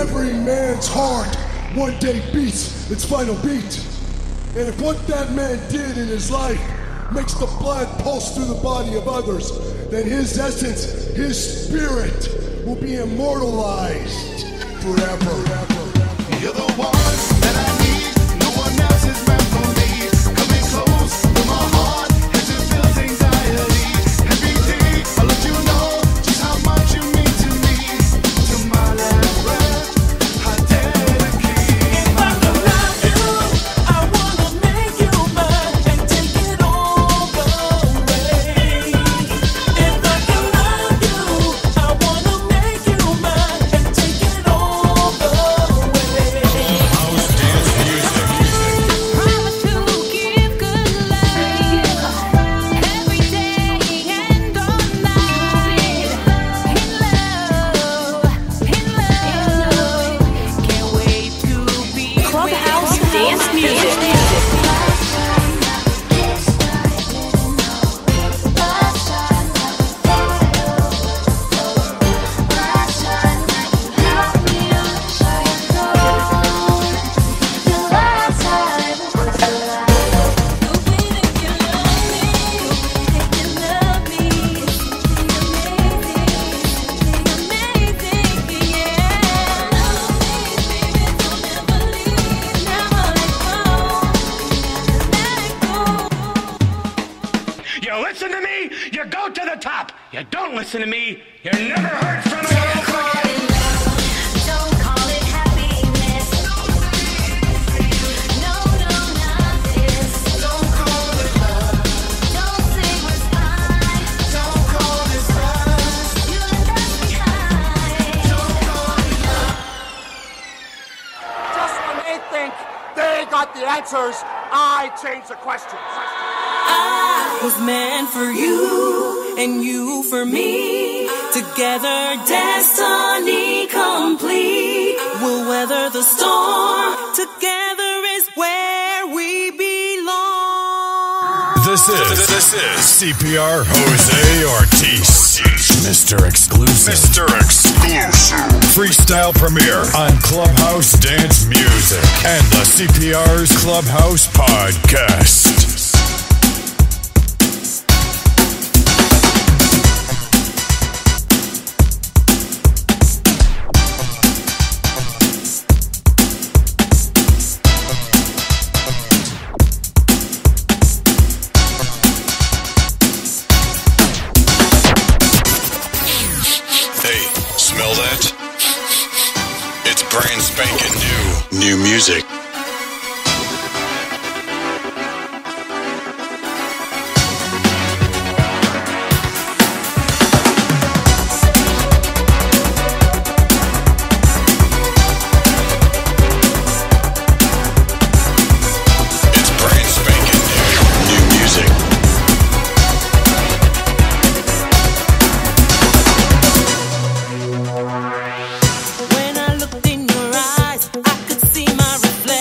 Every man's heart one day beats its final beat. And if what that man did in his life makes the blood pulse through the body of others, then his essence, his spirit, will be immortalized forever. You're the one that I need. No one else is meant for me. Coming close to my heart as it feels anxiety. Every day I'll let you know just how much you mean to me. To my last breath, I dedicate my love. If I could love you, I wanna make you mine and take it all away. If I could love you, I wanna make you mine and take it all away. Promise to give good love every day and all night. In love, can't wait to be Clubhouse dance music. You listen to me, you go to the top. You don't listen to me, you're never heard from again. Don't call it happiness. No, not this. Don't call it love. Don't say we're fine. Don't call this love. You left us behind. Don't call it love. Just when they think they got the answers, I change the questions. I was meant for you and you for me. Together, destiny complete. We'll weather the storm. Together is where we belong. This is CPR Jose Ortiz, Mr. Exclusive. Freestyle premiere on Clubhouse Dance Music and the CPR's Clubhouse Podcast. Smell that? It's brand spanking new music. It's brand spanking new music. When I looked in your eyes, I could see my reflection.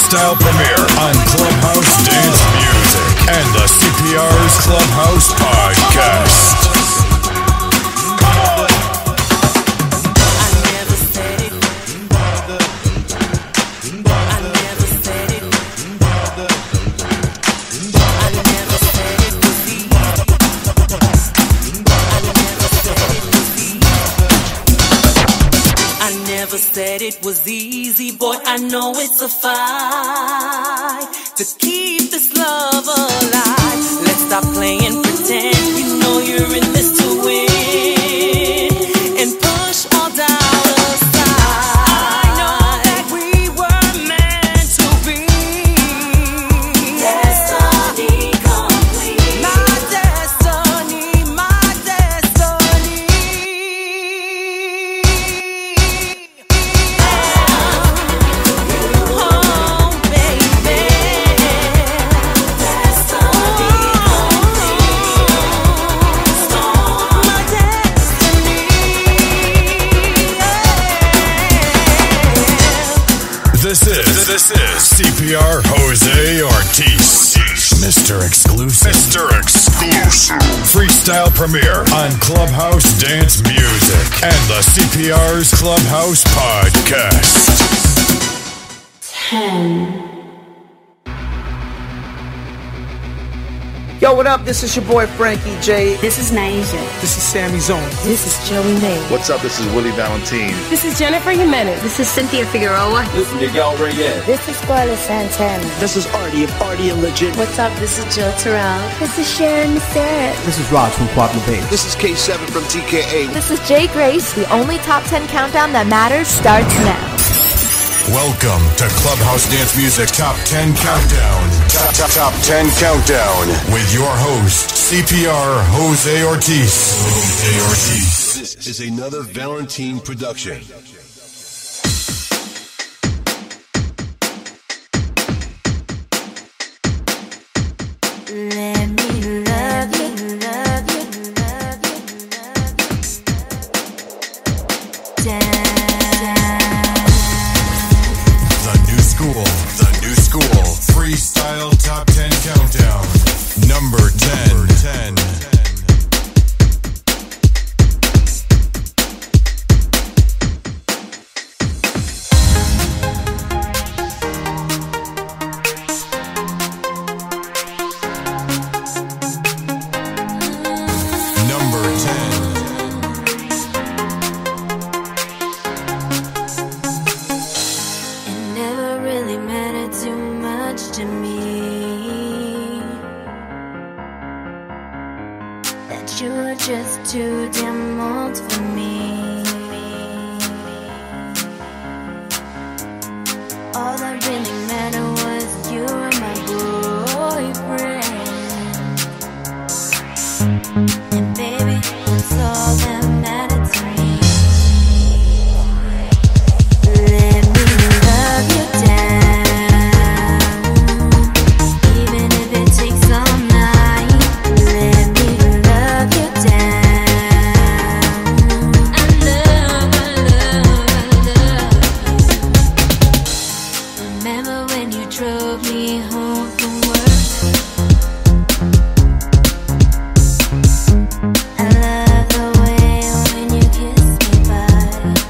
freestyle premiere on Clubhouse Dance Music and the CPR's Clubhouse Podcast. Said it was easy, boy, I know it's a fight to keep this love alive. Let's stop playing pretend, you know you're in this to win, and push all doubt aside. I know that we were meant to be. Destiny complete. My destiny, my destiny. This is CPR Jose Ortiz, Mr. Exclusive. Freestyle premiere on Clubhouse Dance Music and the CPR's Clubhouse Podcast. 10. Yo, what up? This is your boy Frankie J. This is Naija. This is Sammy Zone. This is Joey May. What's up? This is Willie Valentin. This is Jennifer Jimenez. This is Cynthia Figueroa. This is Miguel Reyes. This is Scarlett Santana. This is Artie of Artie and Legit. What's up? This is Jill Terrell. This is Sharon Sarah. This is Raj from Quad Bay. This is K7 from TKA. This is Jay Grace. The only top 10 countdown that matters starts now. Welcome to Clubhouse Dance Music Top 10 Countdown. Top 10 Countdown with your host, CPR Jose Ortiz. This is another Valentin production. Let me love you, love you, love you, love you. Down. The new school, Freestyle Top 10 Countdown, number 10. Too damn old for me. All that really mattered was you were my boyfriend. And baby, that's all that mattered to me. Let me love you down, even if it takes all night. Let me love you down. Drove me home from work. I love the way when you kiss me back.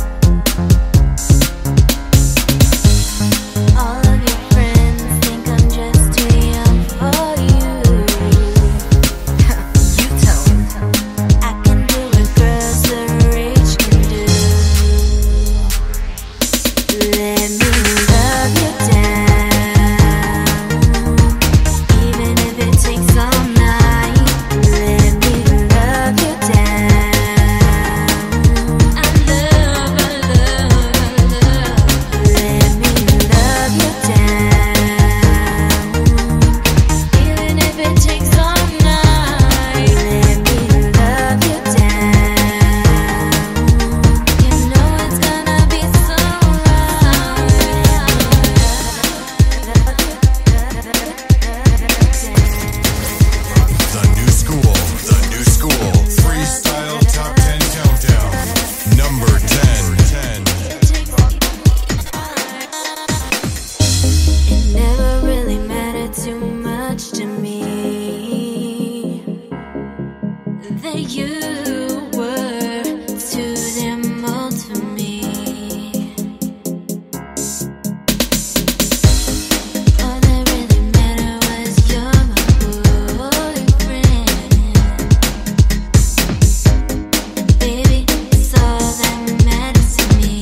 All of your friends think I'm just too young for you. You tell me I can do what girls their age can do. Let me love you down. too much to me. That you were too damn old for me. All that really mattered was you're my boyfriend. Baby, it's all that matters to me.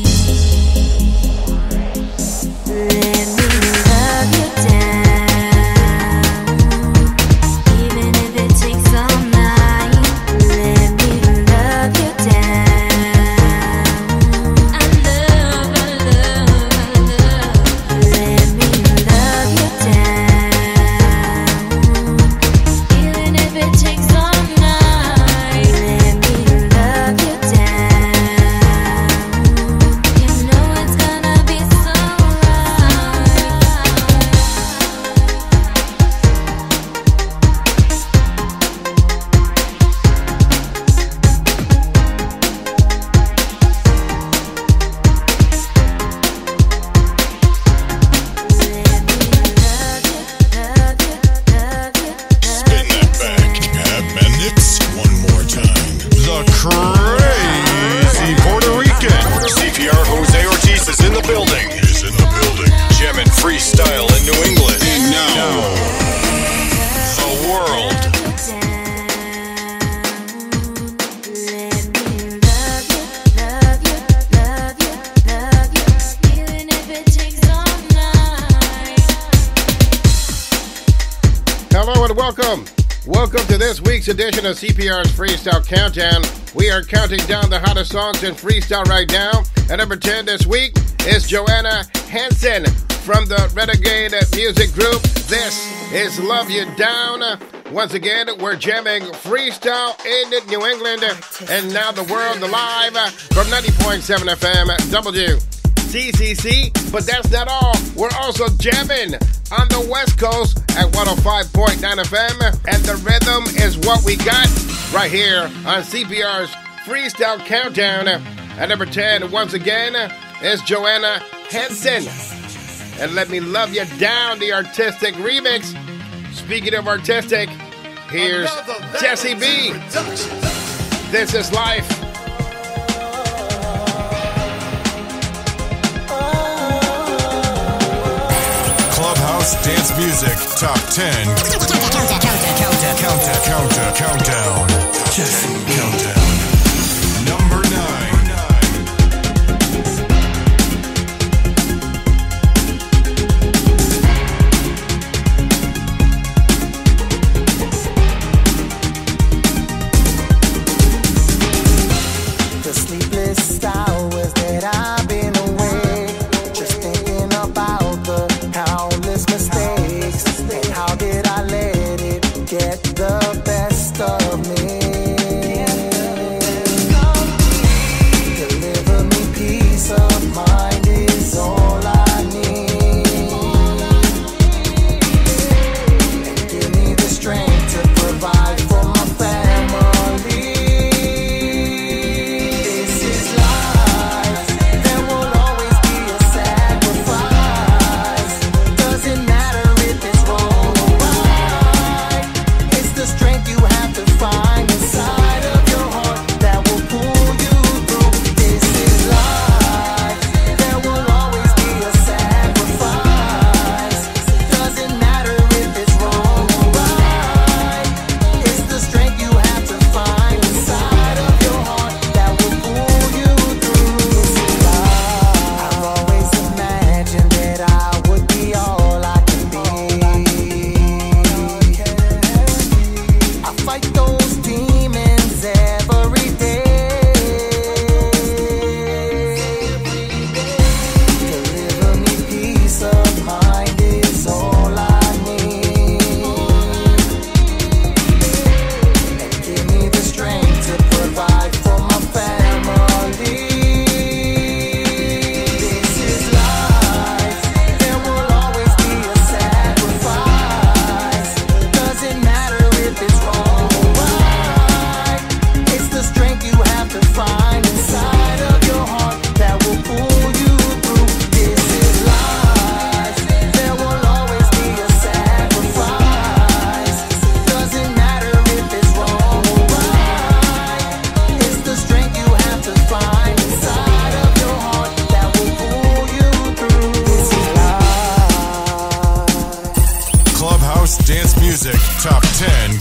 Let me love you down, even if it takes all night. Let me love you down. I love. Let me love you down, even if it takes all night. Let me love you down. You know it's gonna be so Spin that back. And it's one more time. The crazy Puerto Rican. CPR Jose Ortiz is in the building. Jamming freestyle in New England. And now, the world. even if it takes all night. Hello and welcome. Welcome to this week's edition of CPR's Freestyle Countdown. We are counting down the hottest songs in freestyle right now. At number 10 this week is Joanna Hanson from the Renegade Music Group. This is Love You Down. Once again, we're jamming freestyle in New England and now the world alive from 90.7 FM WCCC. But that's not all. We're also jamming on the West Coast at 105.9 FM. And the rhythm is what we got right here on CPR's Freestyle Countdown. At number 10, once again, is Joanna Hanson. And Let Me Love You Down, the artistic remix. Speaking of artistic, here's Jessee B. This is life. Clubhouse Dance Music Top 10. Countdown. Countdown. Number 9. The sleepless hours that I've been awake, just thinking about the countless mistakes, and how did I let it get the best of me? House Dance Music Top 10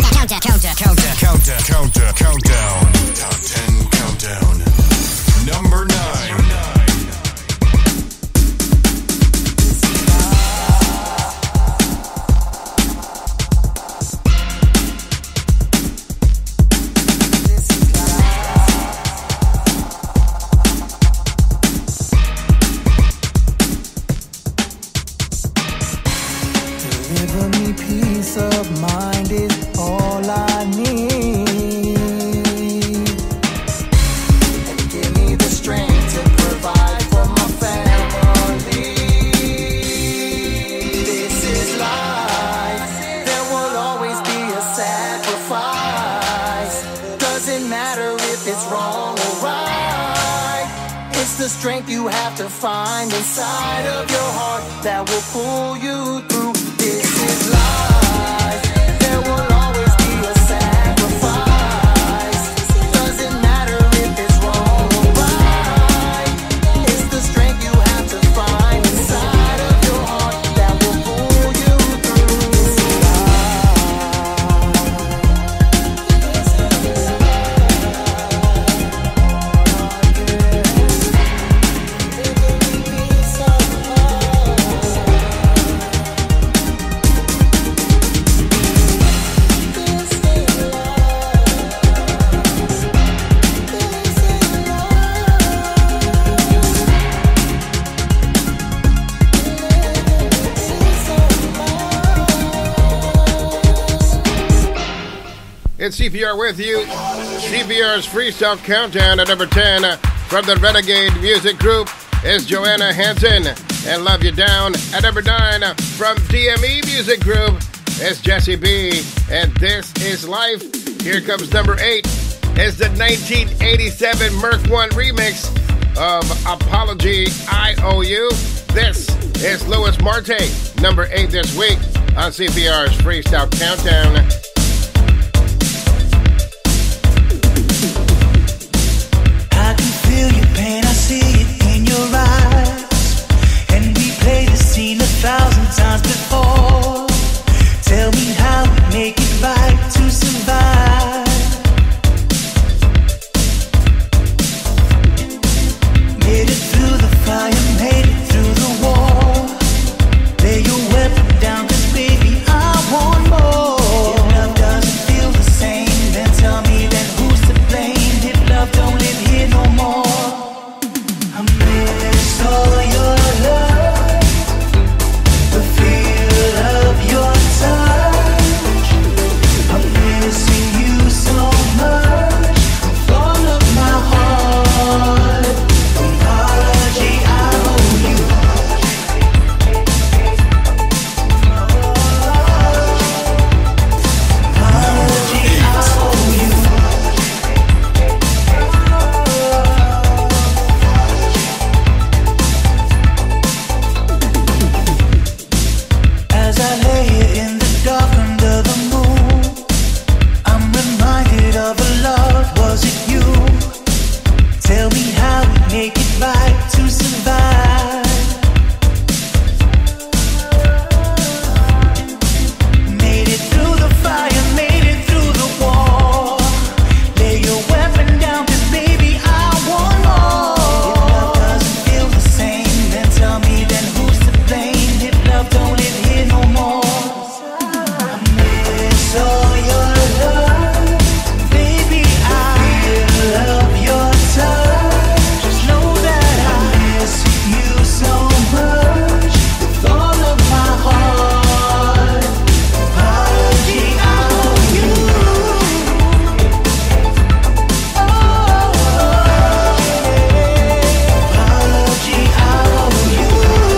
Countdown. Top 10 Countdown. Number 9. Deliver me peace of mind is all I need. And give me the strength to provide for my family. This is life. There will always be a sacrifice. Doesn't matter if it's wrong or right. It's the strength you have to find inside of your heart that will pull you through. This is life. There will always be a sacrifice. Doesn't matter if it's wrong or right. It's the strength you have to find inside of your heart that will pull you through. This is It's CPR with you. CPR's Freestyle Countdown at number 10 from the Renegade Music Group is Joanna Hanson and Love You Down. At number 9 from DME Music Group is Jessee B and This Is Life. Here comes number 8. It's the 1987 Merc 1 remix of Apology I Owe You. This is Louis Marte, number 8 this week on CPR's Freestyle Countdown. I can feel your pain, I see it in your eyes. And we played the scene 1,000 times before. Tell me how we make it right to survive. Made it through the fire, made it through the war. Lay your weapon down, 'cause baby, I want more. If love doesn't feel the same, then tell me, then who's to blame? If love don't live here no more, I miss all your love, the feel of your touch. I'm missing you so much, all of my heart. Apology, I owe you. Apology, I owe you. As I lay here in the dark under the moon, I'm reminded of a love. Was it you? Tell me how we make it right to survive. Made it through the fire, made it through the war. Lay your weapon down, 'cause baby, I want more. If love doesn't feel the same, then tell me, then who's to blame? If love don't live here no more, I miss all your love, baby, I love your touch. Just know that I miss you so much, with all of my heart. Apology, I owe you. Apology, I owe you.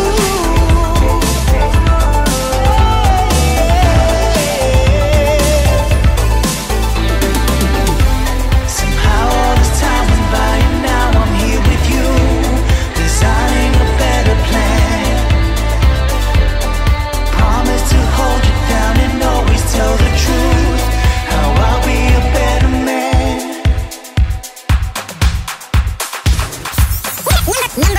Somehow all this time went by and now I'm here with you, designing a better plan. Promise to hold you down and always tell the truth, how I'll be a better man.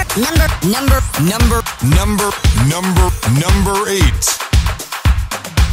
Number 8.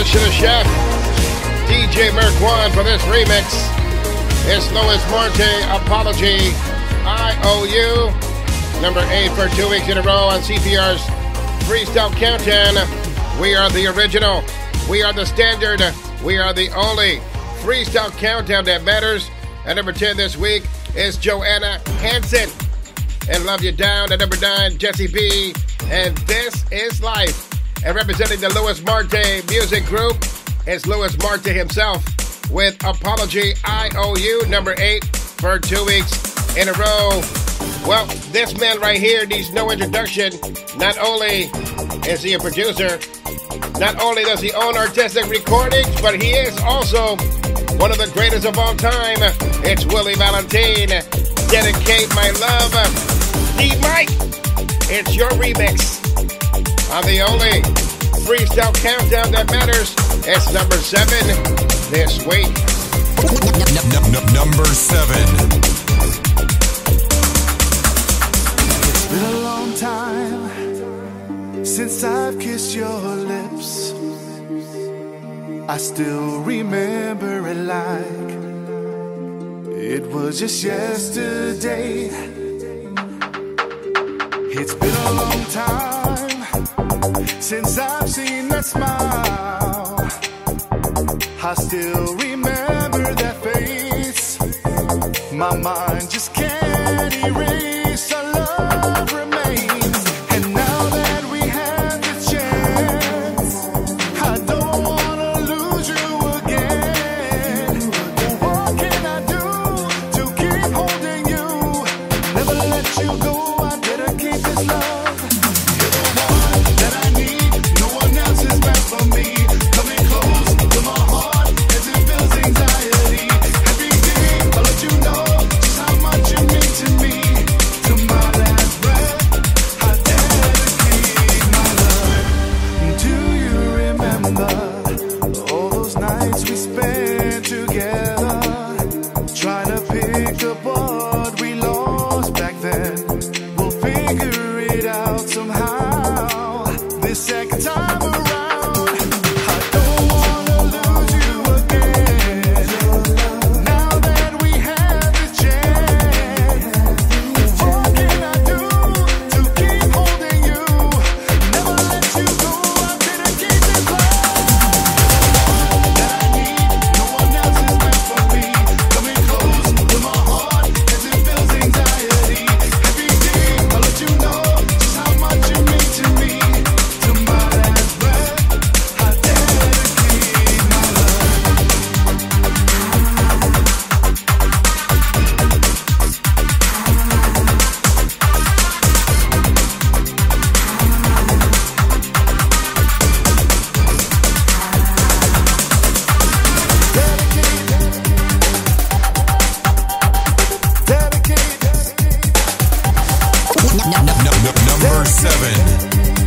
homage to the chef, DJ Merquan, for this remix. It's Louis Marte, Apology, I Owe You. Number 8 for 2 weeks in a row on CPR's Freestyle Countdown. We are the original. We are the standard. We are the only Freestyle Countdown that matters. At number 10 this week is Joanna Hanson. And Love You Down. At number 9, Jessee B. And This Is Life. And representing the Louis Marte music group is Louis Marte himself with Apology, I Owe You. Number 8 for 2 weeks in a row. Well, this man right here needs no introduction. Not only is he a producer, not only does he own artistic recordings, but he is also one of the greatest of all time. It's Willie Valentin. Dedicate My Love. D-Mike, it's your remix on the only Freestyle Countdown that matters. It's number 7 this week. Number 7. It's been a long time since I've kissed your lips. I still remember it like it was just yesterday. It's been a long time since I've seen that smile. I still remember that face. My mind just can't erase our love remains. And now that we have the chance, I don't wanna lose you again. What can I do to keep holding you? Never let you go, I dedicate this love. You're the one that I need, no one else is meant for me. Coming close to my heart as it feels anxiety. Every day I'll let you know just how much you mean to me. To my last breath, I dedicate my love. Do you remember all those nights we spent together, trying to pick up what we lost back then? We'll figure it out somehow. This second time around, I don't wanna lose you again. Now that we have the chance, what can I do to keep holding you? Never let you go, I dedicate this love. That I need, no one else is meant for me. Coming close to my heart as it feels anxiety. Every day I'll let you know just how much you mean to me. To my last breath, I dedicate my love. Number 7.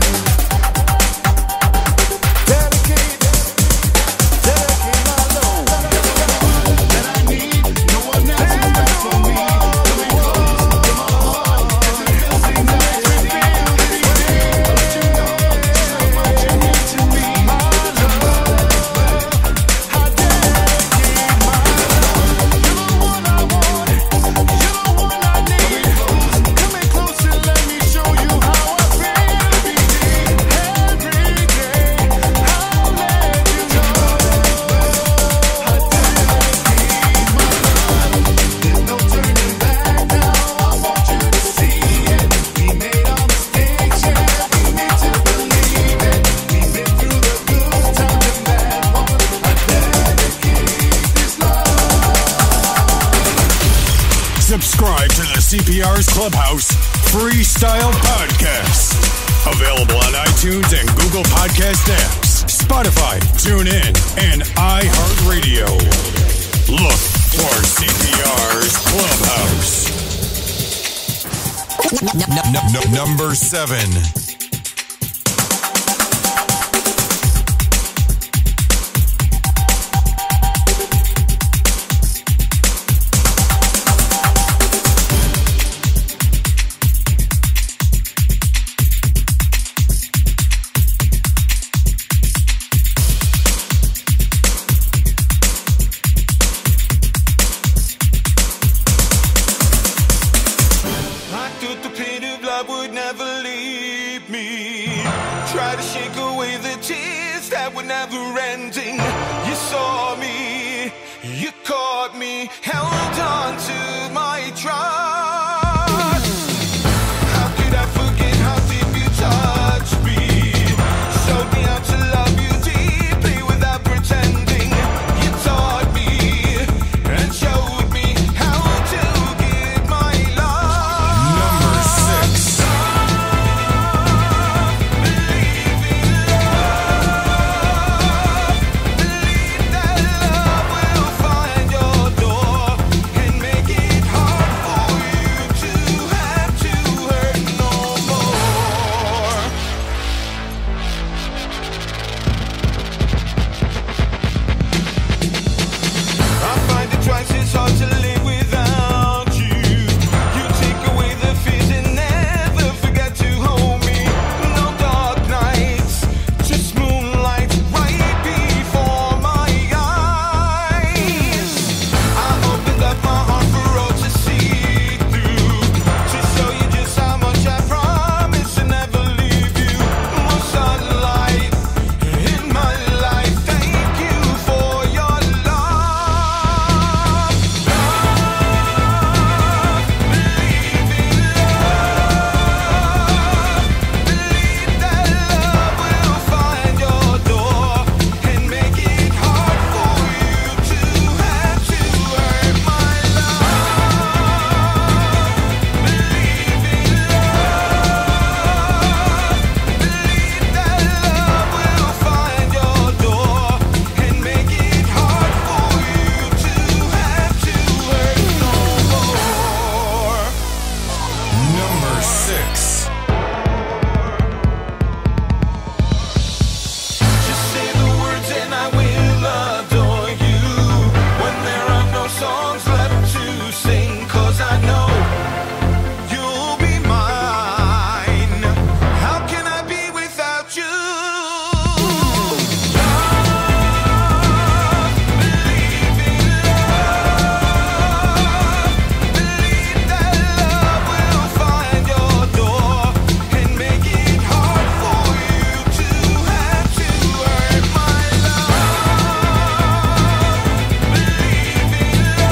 Subscribe to the CPR's Clubhouse Freestyle Podcast. Available on iTunes and Google Podcast apps, Spotify, TuneIn, and iHeartRadio. Look for CPR's Clubhouse. Number 7. try to shake away the tears that were never ending. You saw me, you caught me, held on to my trust. How could I forget how deep you touched me? Showed me how to love you deeply without pretending. You taught me and showed me how to give my love. Number 6. Believe in love. Believe that love will find your door and make it hard for you to have to hurt no more. I find it twice as hard to live without you. You take away the fears and never forget to hold me. No dark nights, just moonlight right before my eyes. I opened up my heart for all to see through, to show you just how much I promise to never leave you. More sunlight in my life. Thank you for your love. Believe in love. Believe that love will find your door and make it hard for you to have to hurt my love. Believe in love. Believe that love will find your door and make it hard for you to have to hurt no more. Number 6. Just say the words and I will adore you. When there are no songs left to sing, 'cause I know you'll be mine. How can I be without you? Love, believe in love. Believe that love will find your door and make it hard for you to have to hurt my love. Believe in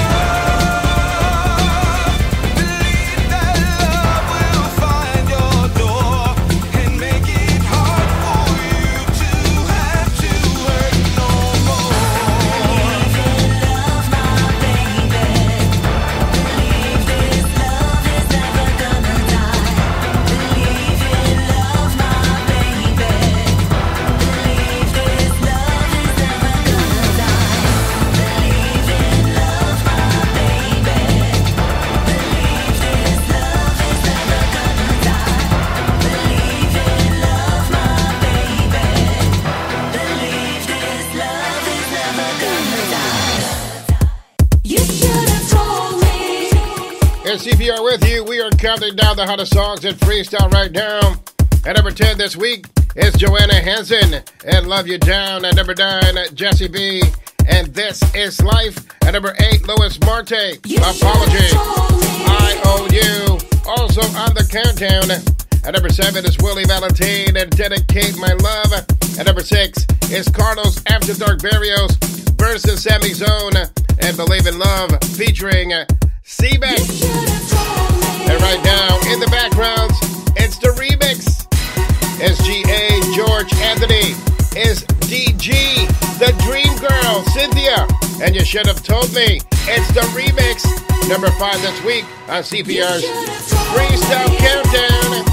love. Believe that love will find your door and make it hard for you to have to hurt no more. Believe in love, my baby. Believe this love is never gonna die. Believe in love, my baby. Believe this love is never gonna die. Believe in love, my baby. Believe this love is never gonna die. Believe in love, my baby. Believe this love is never gonna die. You should have told me. It's CPR with you. We are counting down the hottest songs in freestyle right now. At number 10 this week is Joanna Hanson and Love You Down. At number 9, Jessee B and This Is Life. At number 8, Louis Marte, Apology. I Owe You. Also on the countdown. At number 7 is Willie Valentin and Dedicate My Love. At number 6 is Carlos After Dark Berrios versus Sammy Zone and Believe in Love featuring C-Beck. And right now, in the background, it's the remix. SGA, George Anthony, is DG, the Dream Girl, Cynthia. And You Should Have Told Me. It's the remix. Number 5 this week on CPR's Freestyle Countdown.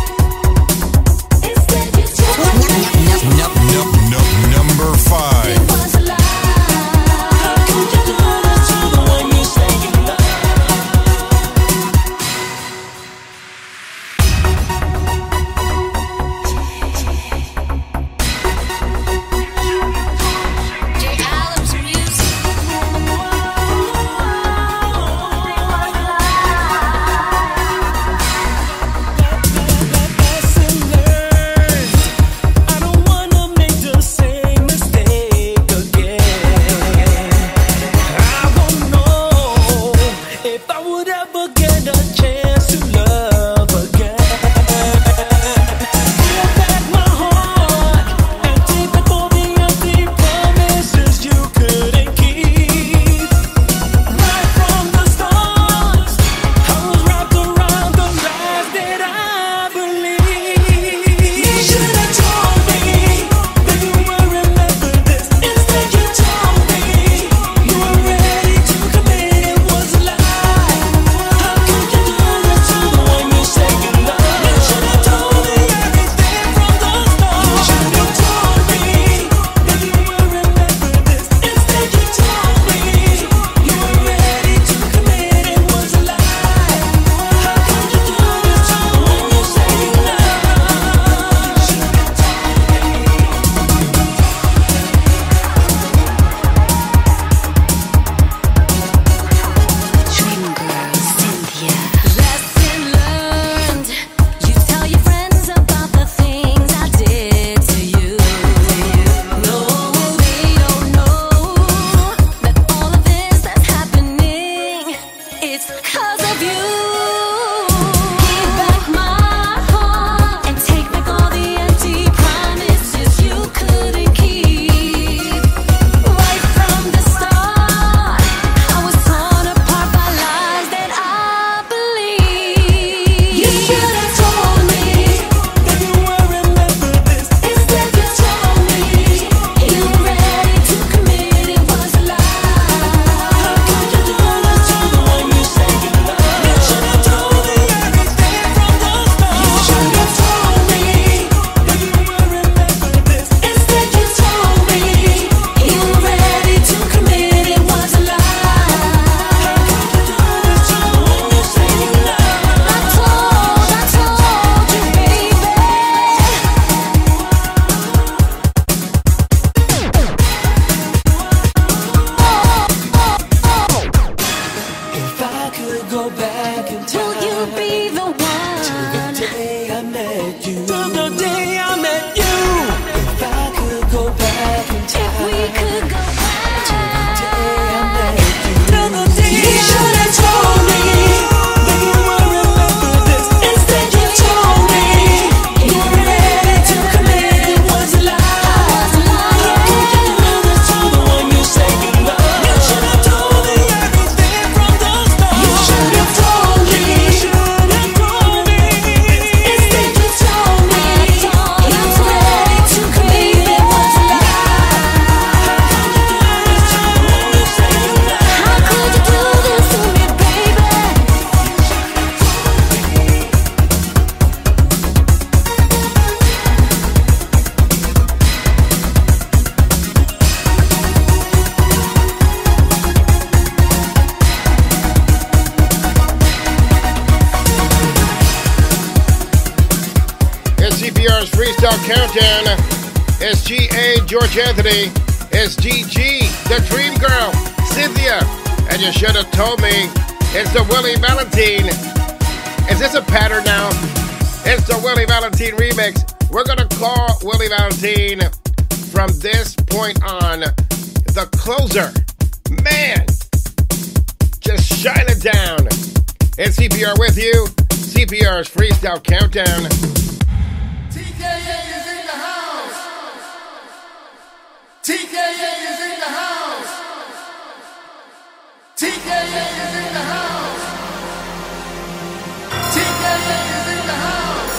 Number 5. CPR's Freestyle Countdown. It's G.A. George Anthony. It's G.G. the Dream Girl, Cynthia. And you should have told me it's the Willie Valentin. Is this a pattern now? It's the Willie Valentin remix. We're going to call Willie Valentin from this point on the closer. Man, just shine it down. It's CPR with you. CPR's Freestyle Countdown. TKA is in the house. TKA is in the house. TKA is in the house. TKA is in the house.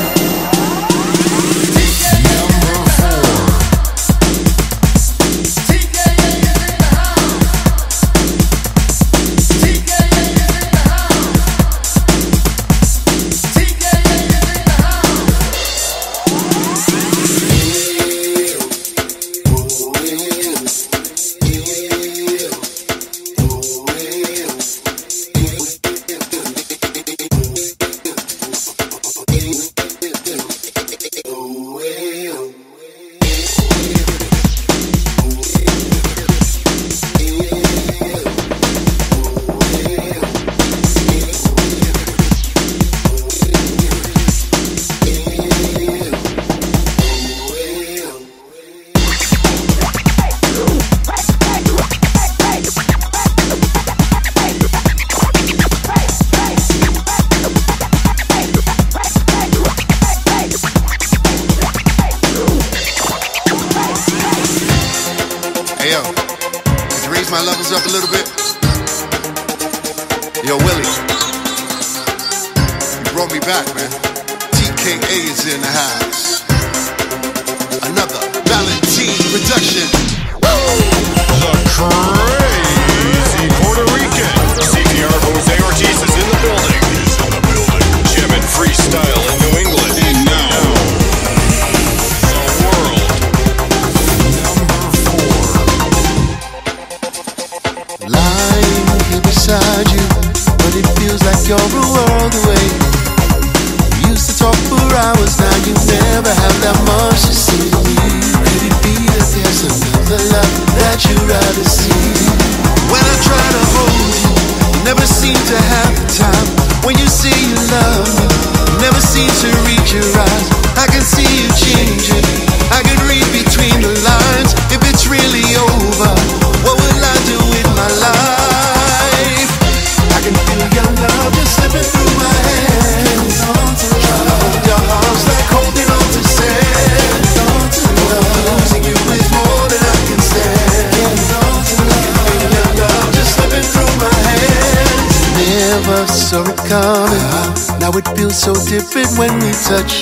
So different when we touch.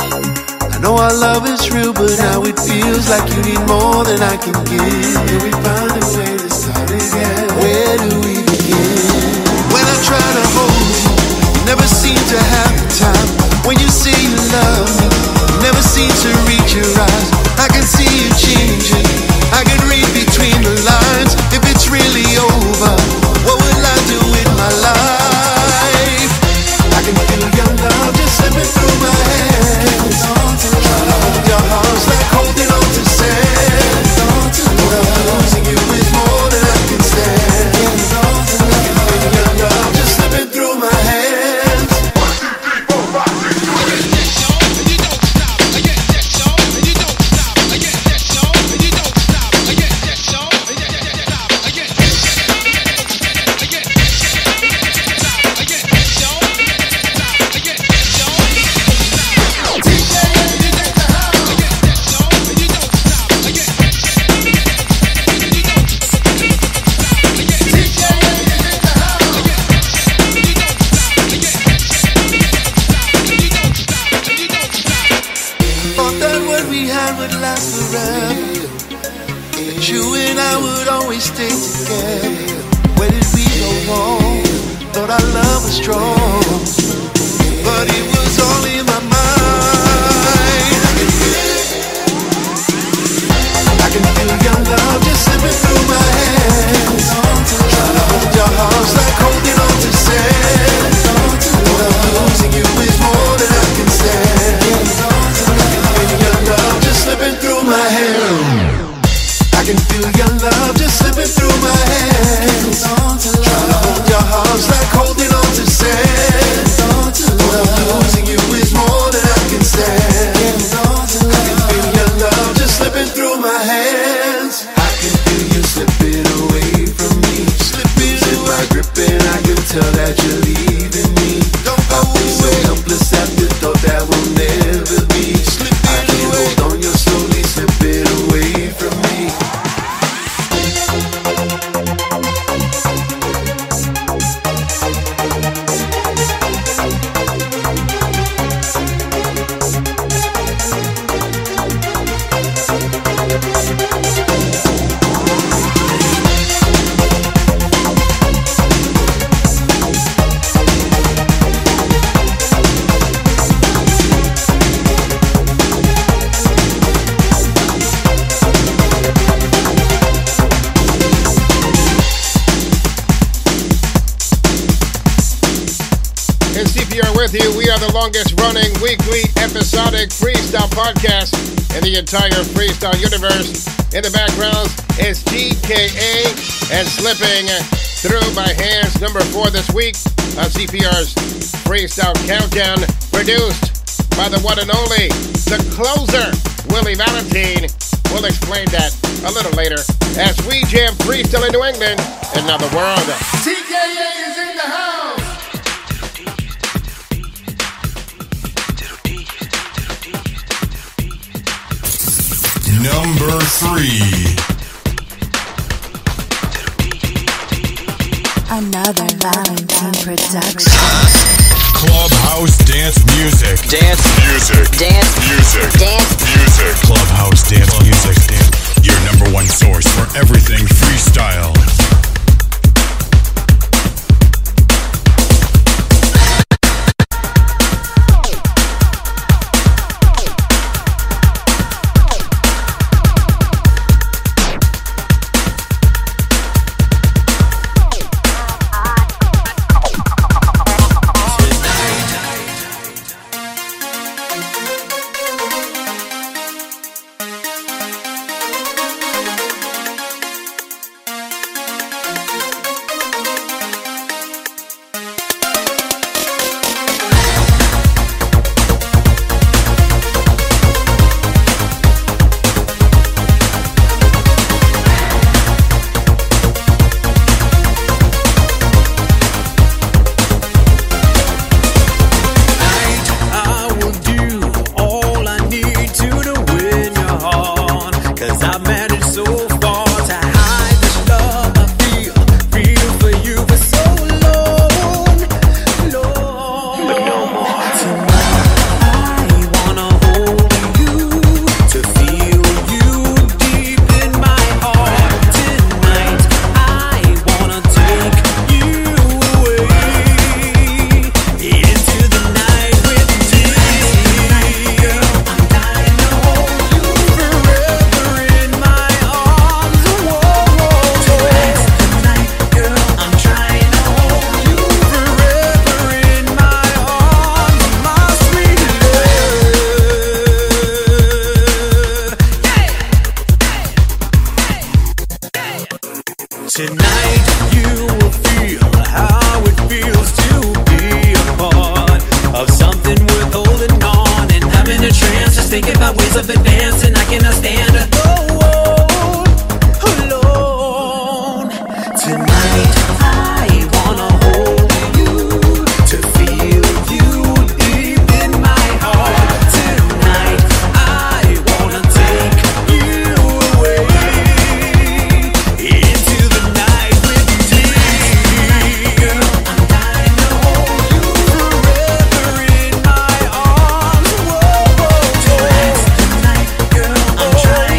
I know our love is real, but now it feels like you need more than I can give. Can we find a way to start again? Where do we begin? When I try to hold you, you never seem to have the time. When you say you love me, you never seem to reach your eyes. I can see you changing, I can read between the lines. If it's really over, what will I do with my life? I can feel your love just slipping through my hands. Trying to hold your arms like holding on to sand. Losing you is more than I can stand. I can feel your love just slipping through my hands. 1, 2, 3, 4, 5, 6, 7, 8. Stay together. Where did we go wrong? Thought our love was strong, but it was all in my mind. I can feel your love just slipping through my hands. Trying to hold your arms like holding on to sand. Losing you is more than I can stand. I can can feel your love just slipping through my hands. Trying to hold your heart like holding on to sand. Losing you is more than I can stand. I can feel your love just slipping through my hands. I can feel you slipping away from me. Losing my grip and I can tell that you're leaving me. I feel so helpless at the thought that will never be. I can't hold on, you're slowly slipping away from me. With you, we are the longest running weekly episodic freestyle podcast in the entire freestyle universe. In the background is GKA and Slipping Through My Hands, number 4 this week on CPR's Freestyle Countdown, produced by the one and only, the closer, Willie Valentin. We'll explain that a little later as we jam freestyle in New England and now the world. TKA is in the house. Number 3. Another Valentin production. Clubhouse dance music. Dance music. Dance music. Dance music. Clubhouse dance music. Your number one source for everything freestyle. I'm trying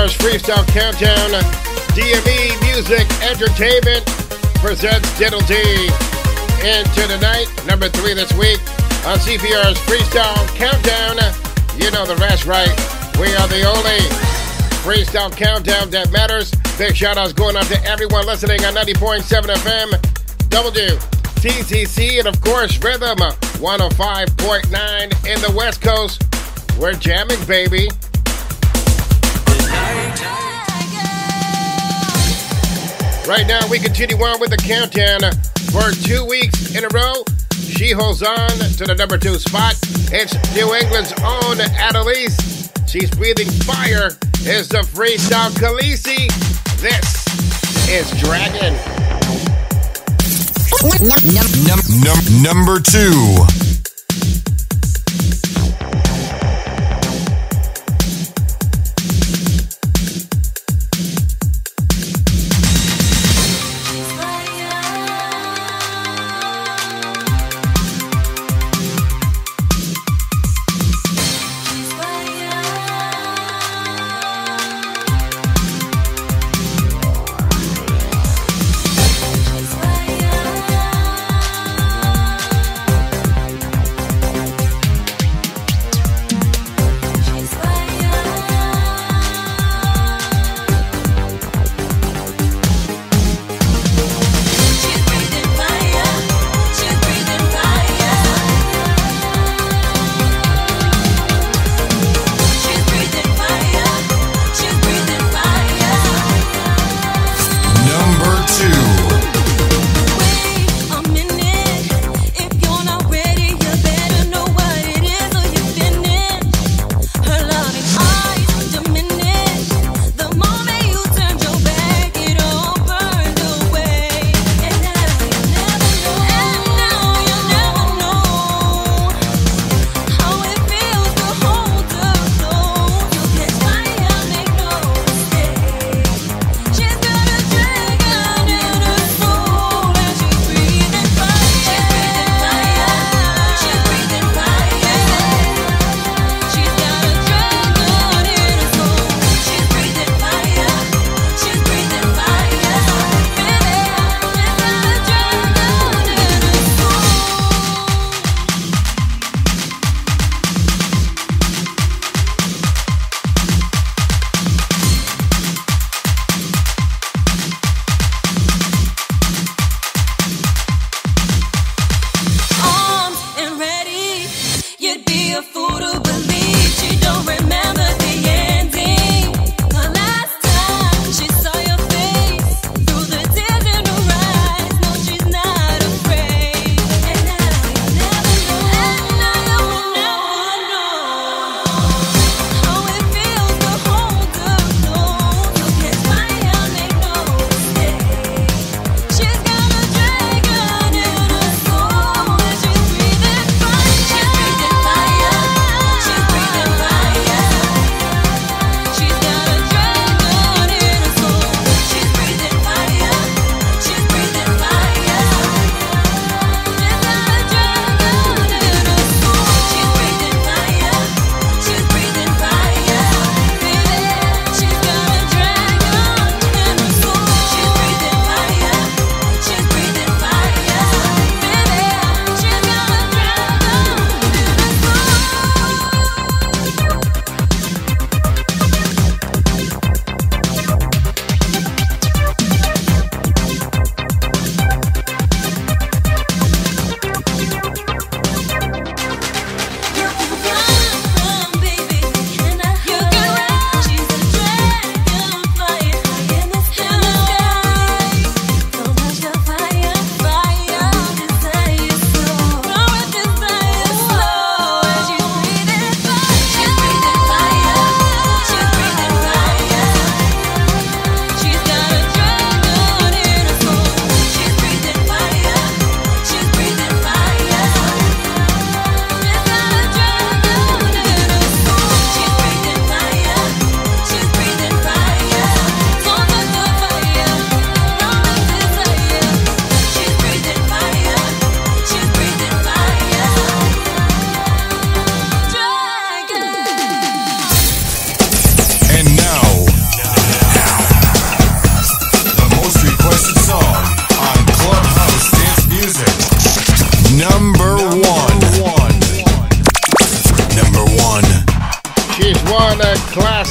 CPR's Freestyle Countdown. DME Music Entertainment presents Diddle D. Into the night, number 3 this week on CPR's Freestyle Countdown. You know the rest, right? We are the only Freestyle Countdown that matters. Big shout outs going out to everyone listening on 90.7 FM, WTCC, and of course, Rhythm 105.9 in the West Coast. We're jamming, baby. Right now, we continue on with the countdown for 2 weeks in a row. She holds on to the number 2 spot. It's New England's own Adelis. She's breathing fire. Is the Freestyle Khaleesi. This is Dragon. Number 2.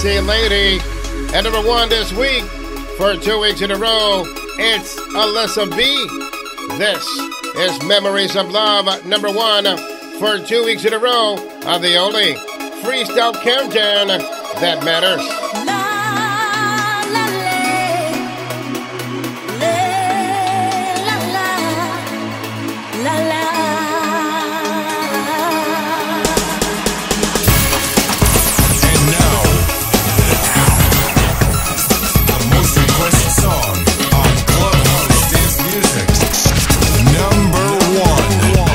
Sexy Lady. And number one this week, for 2 weeks in a row, it's Alyssa B. This is Memories of Love, number one, for 2 weeks in a row on the only Freestyle Countdown that matters. Song on Clubhouse Dance Music. Number one.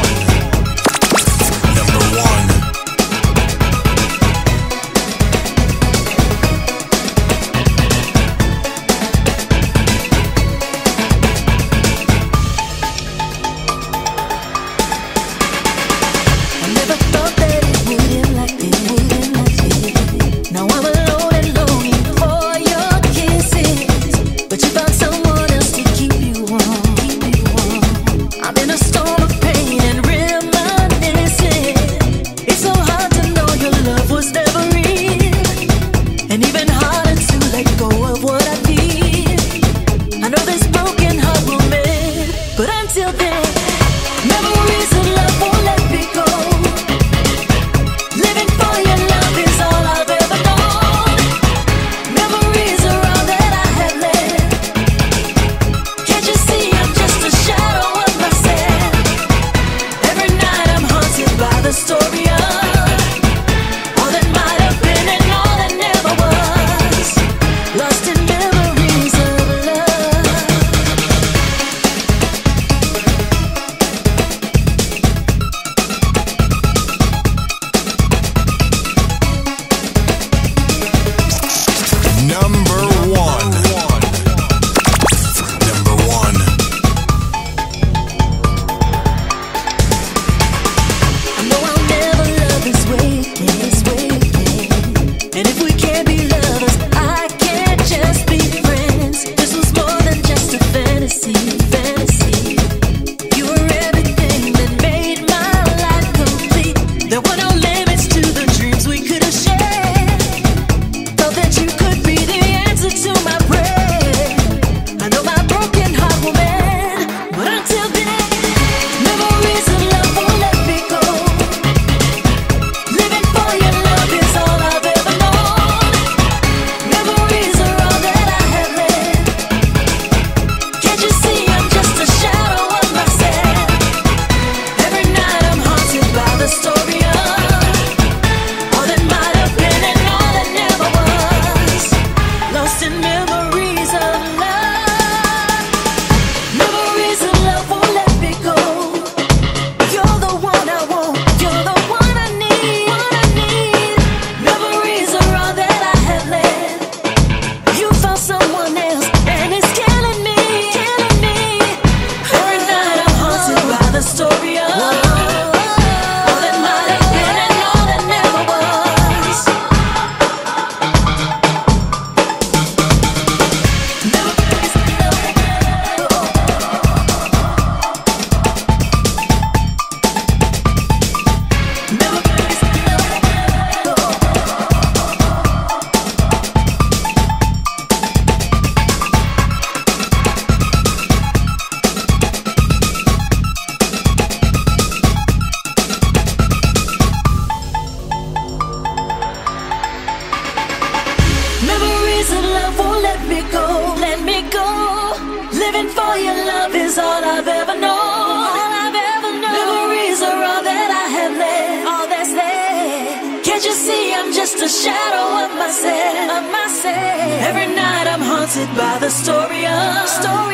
just a shadow of myself. Every night I'm haunted by the story of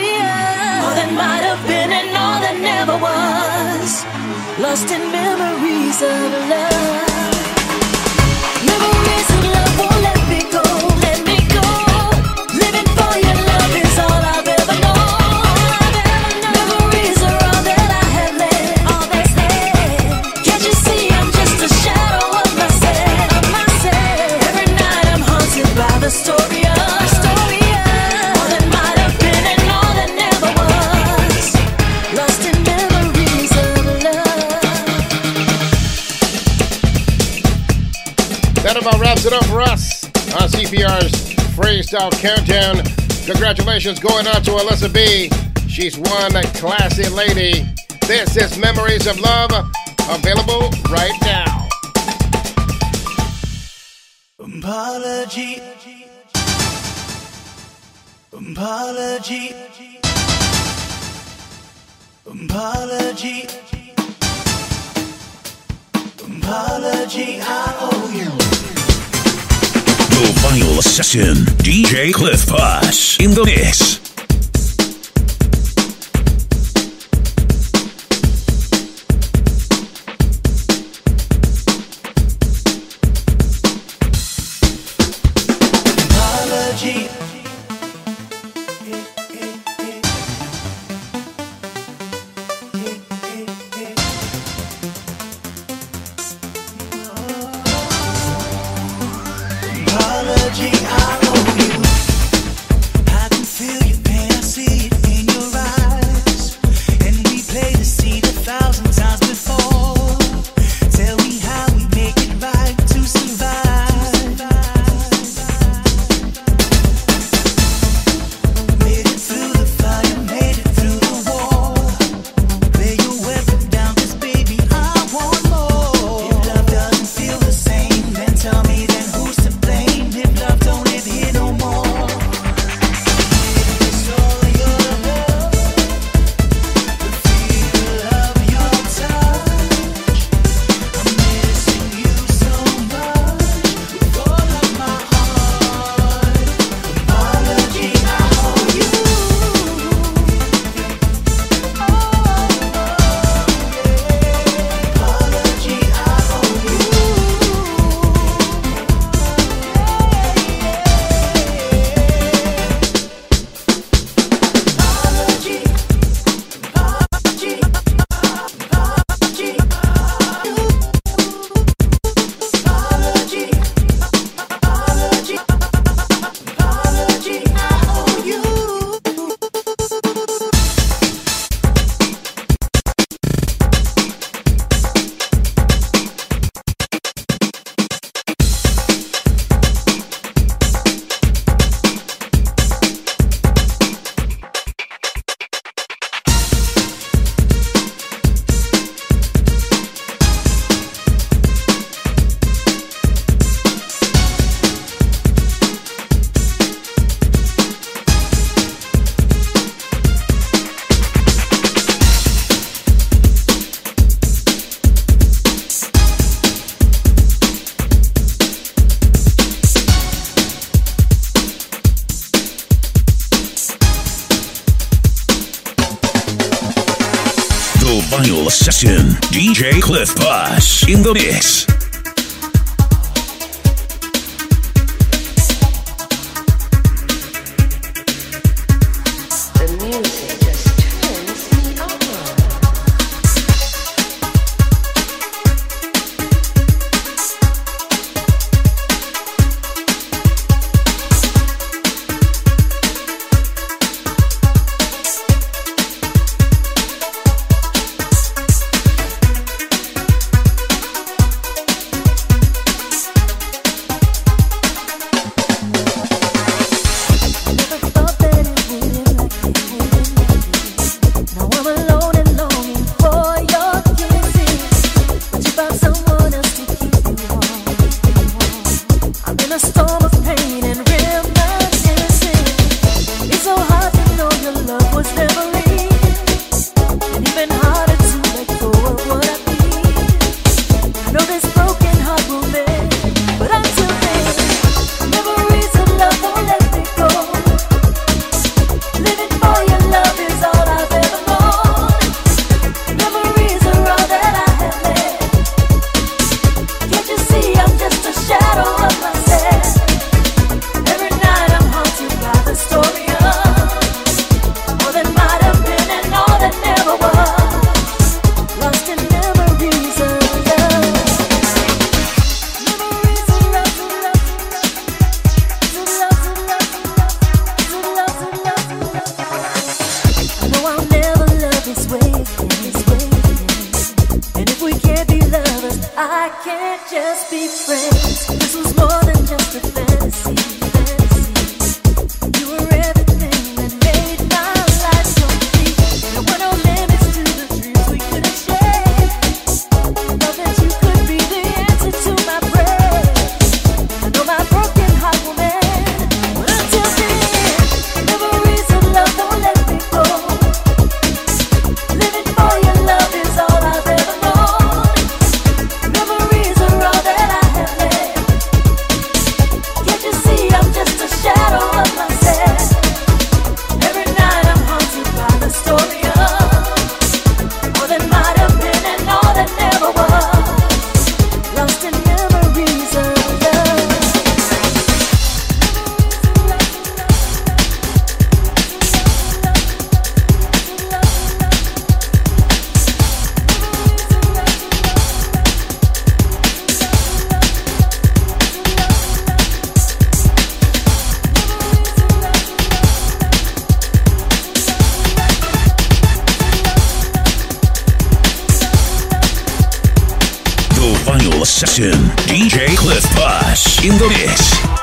all that might have been and all that never was, lost in memories of love. Memories of love won't let me go, let me go. Living for your love is all I've ever known. Memories are all that I have left, all that's left. Can't you see I'm just a shadow of myself? Every night I'm haunted by the story of all that might have been and all that never was, lost in memories of love. That about wraps it up for us on CPR's Freestyle Countdown. Congratulations going out to Alyssa B. She's one classy lady. This is Memories of Love, available right now. Apology. Apology. Apology. Apology, I owe you. The Vinyl Session, DJ Cliff Pass in the mix. Apology. Apology, I owe you. I can feel your pain, I see it in your eyes. And we played the scene 1,000 times before. Tell me how we make it right to survive. Made it through the fire, made it through the war. Lay your weapon down, 'cause baby, I want more. If love doesn't feel the same, then tell me then who's to blame. If love don't live here no more. It's all your love, the feel of your touch. I'm missing you so much with all of my heart. Apology, I owe you. Apology, I owe you. The Vinyl Session, DJ Cliff Pass in the mix. The music just turns me on. I can't just be friends. This was more than just a fantasy. session. DJ Cliff Boss in the mix.